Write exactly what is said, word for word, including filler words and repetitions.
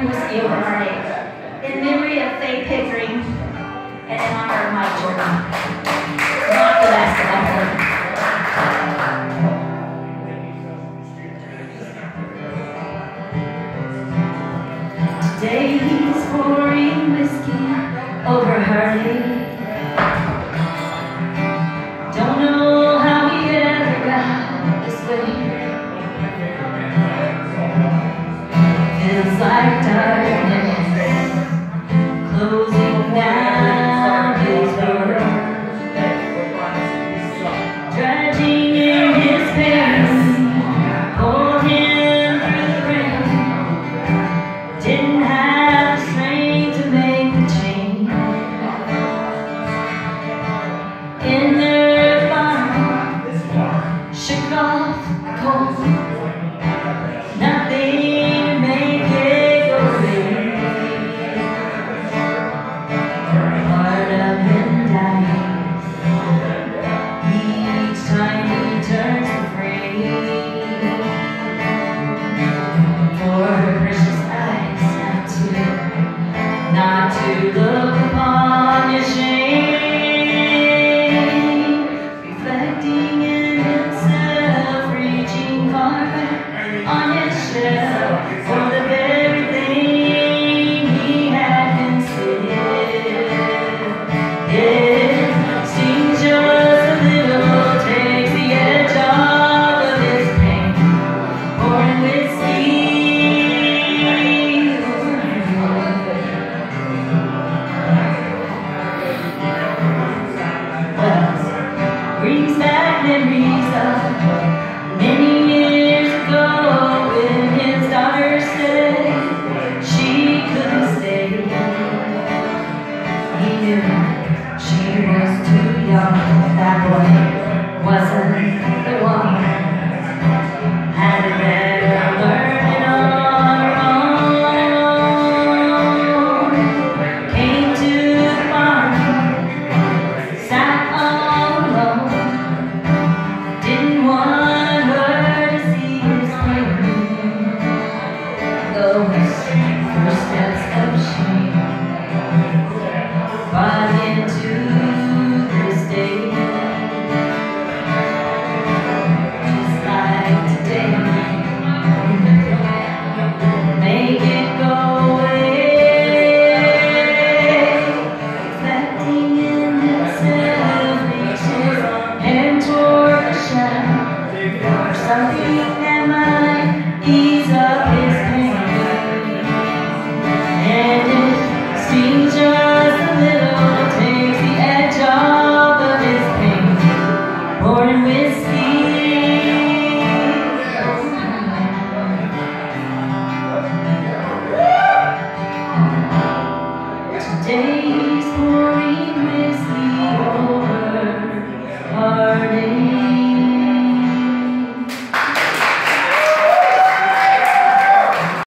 pouring whiskey over heartache. In memory of Fay Pickering and in honor of my Jordan. Not the last of my heart. Today he's pouring whiskey over heartache. Don't know how he ever got this way. Feels like dark.